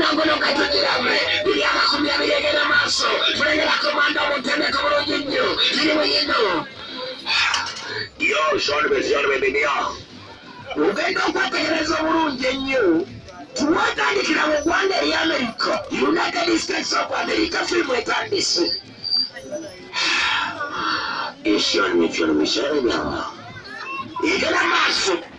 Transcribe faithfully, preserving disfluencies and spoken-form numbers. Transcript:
ngono katugiramu biri amakumi abiri egenda maaso tulengera komanda omutendeko bulungi nnyo birimu yino yo shoni beziyoni bebiniyo ugenda okwetegereza obulungi ennyo tuwatandikira mu ggwanga eri America United States of America firimu etandise ishoni ekyono bisere byawa egenda maaso